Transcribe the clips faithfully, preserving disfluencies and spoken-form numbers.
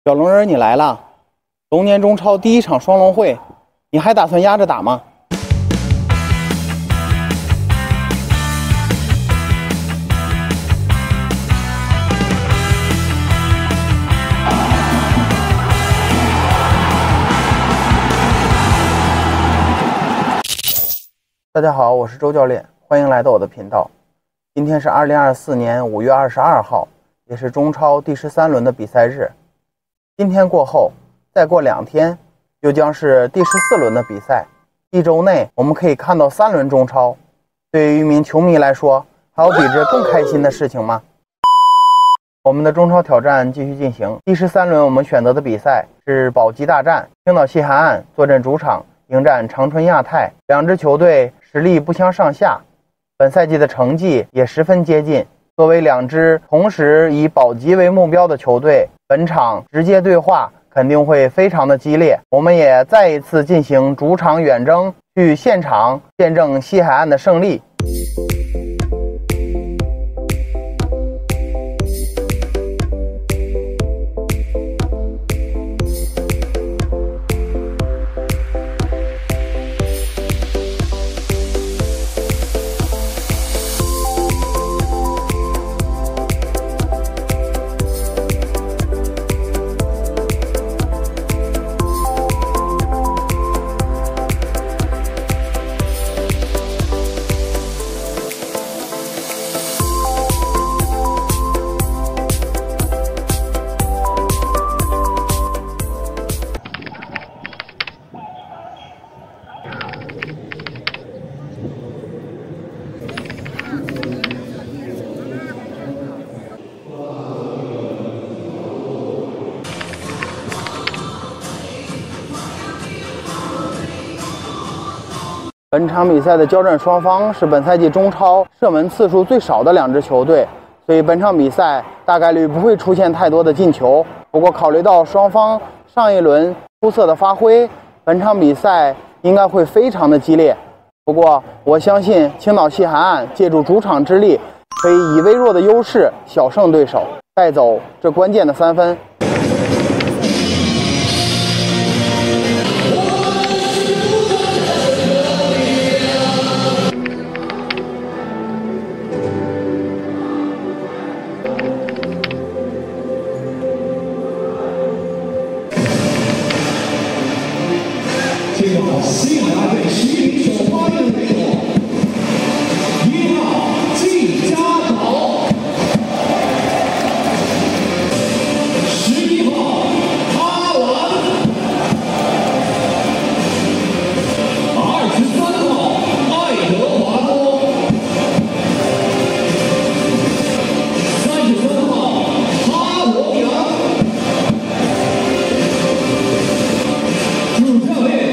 小龙人，你来了！龙年中超第一场双龙会，你还打算压着打吗？大家好，我是周教练，欢迎来到我的频道。今天是二零二四年五月二十二号，也是中超第十三轮的比赛日。今天过后，再过两天，又将是第十四轮的比赛。一周内，我们可以看到三轮中超。对于一名球迷来说，还有比这更开心的事情吗？我们的中超挑战继续进行。第十三轮，我们选择的比赛是保级大战，青岛西海岸坐镇主场迎战长春亚泰，两支球队实力不相上下，本赛季的成绩也十分接近。作为两支同时以保级为目标的球队，本场直接对话肯定会非常的激烈。我们也再一次进行主场远征，去现场见证西海岸的胜利。本场比赛的交战双方是本赛季中超射门次数最少的两支球队，所以本场比赛大概率不会出现太多的进球。不过考虑到双方上一轮出色的发挥，本场比赛应该会非常的激烈。不过我相信青岛西海岸借助主场之力，可以以微弱的优势小胜对手，带走这关键的三分。 西海岸队十一名首发队的队伍，一号季家宝，十一号哈兰，二十三号爱德华多，三十三号哈罗扬，主教练。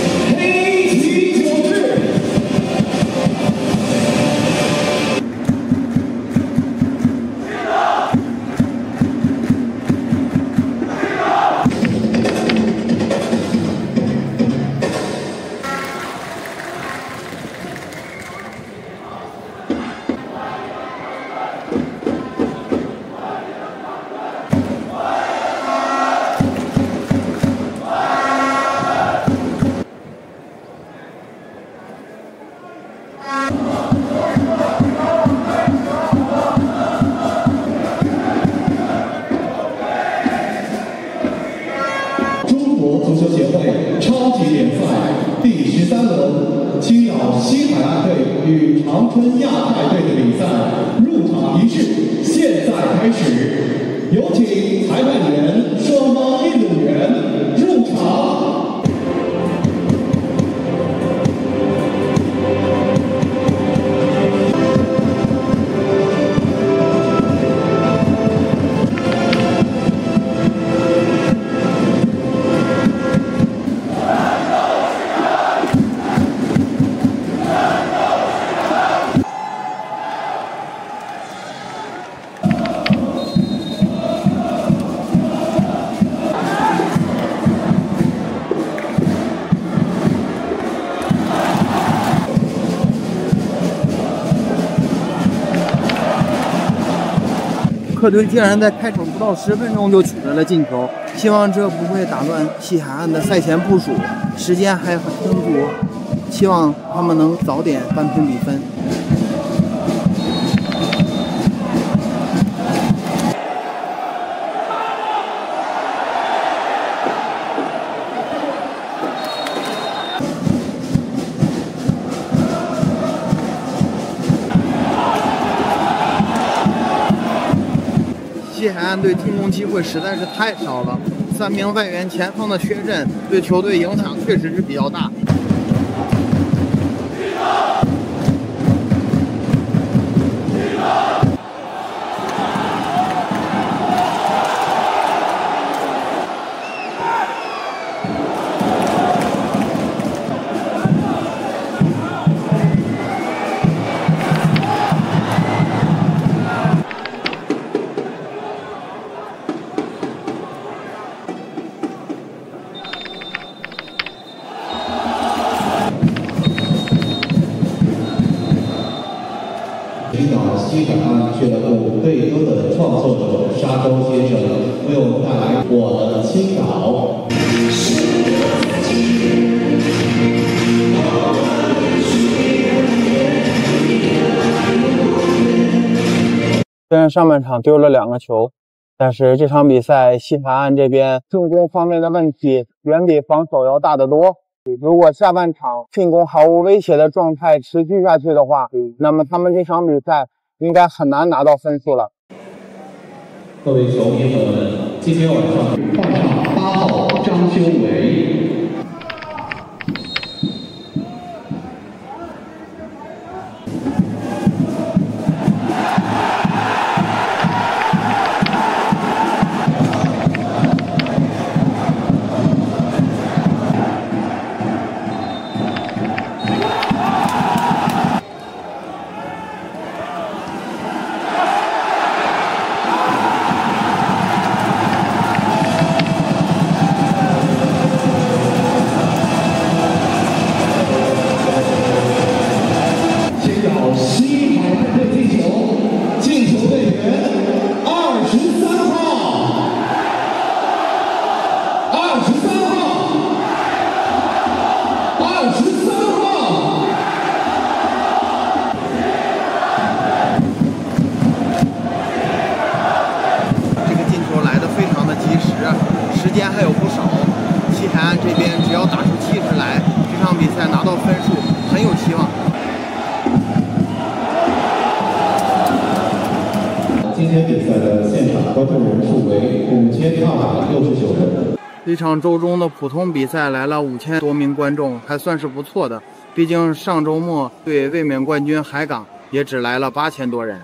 足球协会超级联赛第十三轮，青岛西海岸队与长春亚泰队的比赛入场仪式现在开始，有请裁判员、双方运动员入场。 客队竟然在开场不到十分钟就取得了进球，希望这不会打乱西海岸的赛前部署，时间还很充足，希望他们能早点扳平比分。西海岸队进攻机会实在是太少了，三名外援前锋的缺阵对球队影响确实是比较大。 领导西海岸俱乐部队歌的创作者沙洲先生为我们带来《我的青岛》。 虽然上半场丢了两个球，但是这场比赛西海岸这边进攻方面的问题远比防守要大得多。如果下半场进攻毫无威胁的状态持续下去的话，那么他们这场比赛应该很难拿到分数了。 各位球迷朋友们，今天晚上换上八号张修为。 时间还有不少，西海岸这边只要打出气势来，这场比赛拿到分数很有希望。 今天比赛的现场观众人数为五千二百六十九人。 这场周中的普通比赛来了五千多名观众，还算是不错的。毕竟上周末对卫冕冠军海港也只来了八千多人。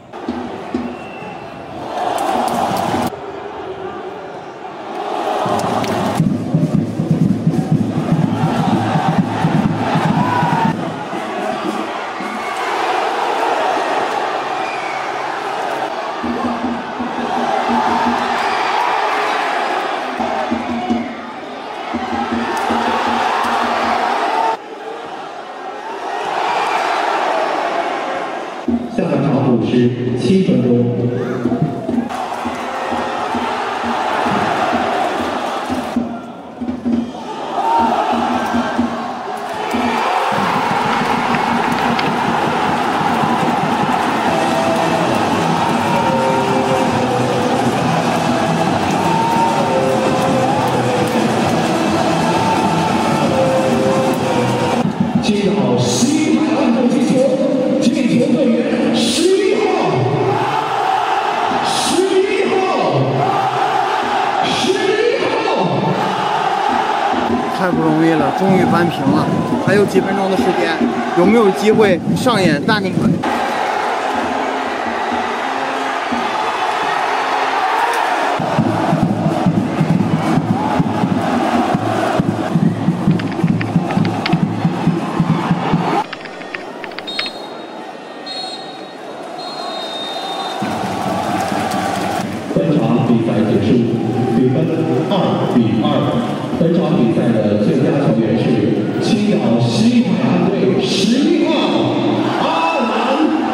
下半场补时七分钟。接到西海岸的击球，进球队员十一号，十一号，十一号， 太不容易了，终于扳平了。还有几分钟的时间，有没有机会上演大逆转？ 本场比赛结束，比分二比二。本场比赛的最佳球员是青岛西海岸队十一号阿兰。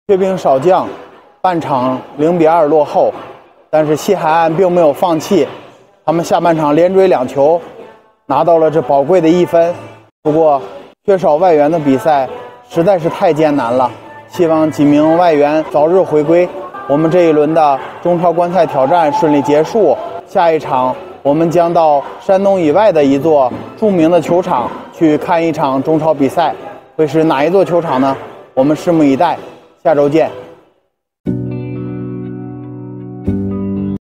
缺兵少将，半场零比二落后，但是西海岸并没有放弃，他们下半场连追两球，拿到了这宝贵的一分。不过缺少外援的比赛实在是太艰难了，希望几名外援早日回归。我们这一轮的中超观赛挑战顺利结束，下一场我们将到山东以外的一座著名的球场去看一场中超比赛，会是哪一座球场呢？我们拭目以待，下周见。